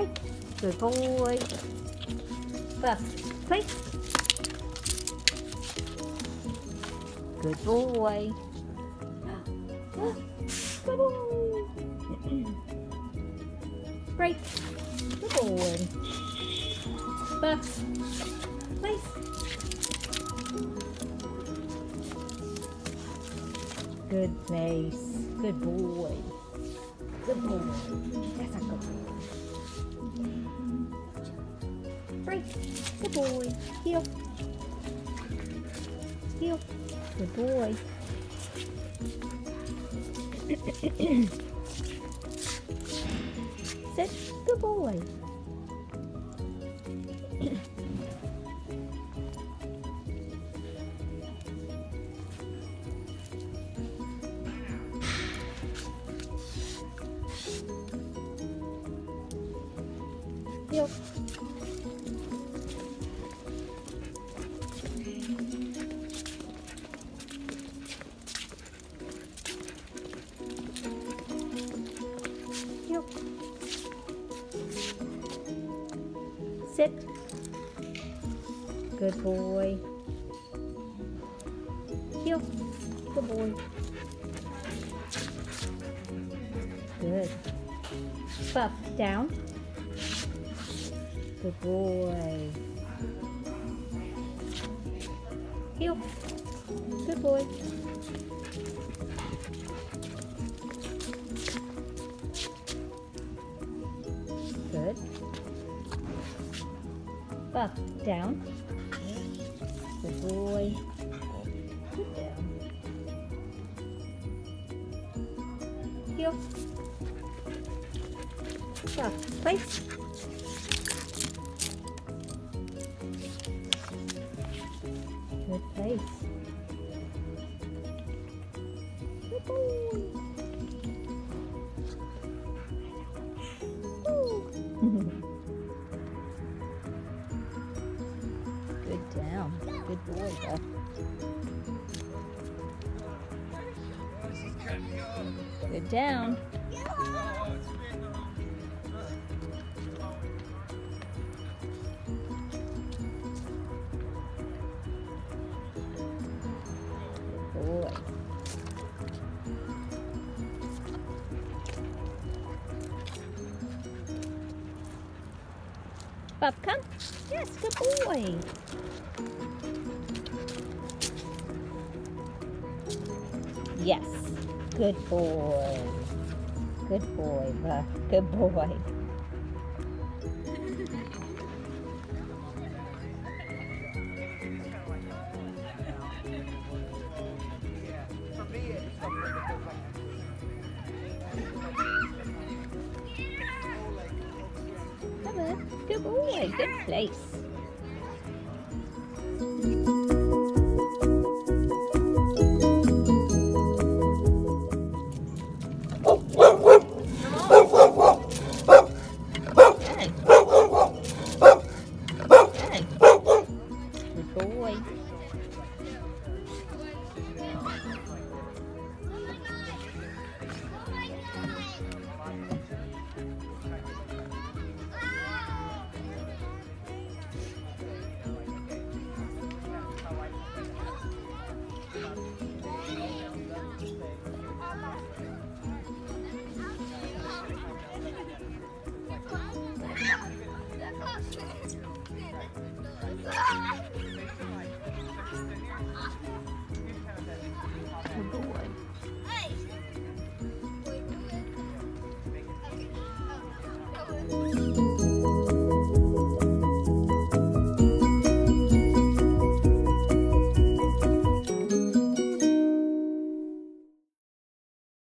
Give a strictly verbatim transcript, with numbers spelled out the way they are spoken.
Break. Good boy. Buff. Place. Good boy. Good boy. Break. Good boy. Buff. Place. Good place. Good boy. Good boy. That's a good boy. Break. Good boy. Heel. Heel. Good boy. Sit. Good boy. Heel. Heel. Sit. Good boy. Heel. Good boy. Good. Buff down. Good boy. Heel. Good boy. Good. Buff down. Good boy. Good down. Heel. Buff. Place. Good place. Good boy. Good down. Good boy, Buff. Good down. Boy. Buff, come. Yes, good boy. Yes, good boy. Good boy, Buff. Good boy. Come on. Good boy. Good place.